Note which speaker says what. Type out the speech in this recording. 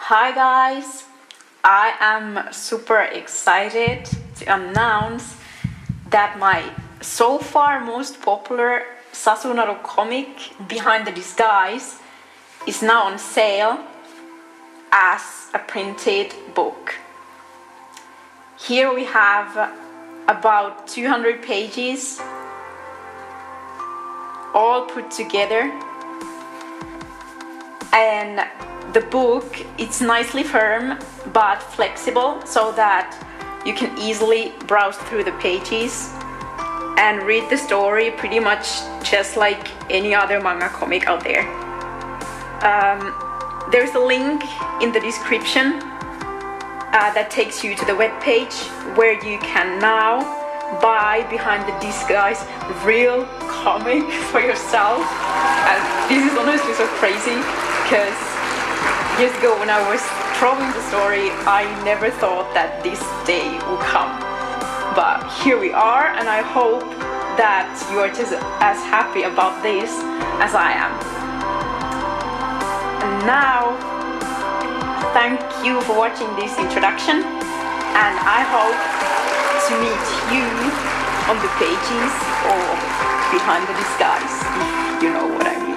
Speaker 1: Hi guys, I am super excited to announce that my so far most popular Sasunaru comic, Behind the Disguise, is now on sale as a printed book. Here we have about 200 pages all put together, and the book, it's nicely firm but flexible so that you can easily browse through the pages and read the story pretty much just like any other manga comic out there. There's a link in the description that takes you to the webpage where you can now buy Behind the Disguise real comic for yourself. And this is honestly so crazy because years ago when I was drawing the story, I never thought that this day would come. But here we are, and I hope that you are just as happy about this as I am. And now, thank you for watching this introduction, and I hope to meet you on the pages or Behind the Disguise, if you know what I mean.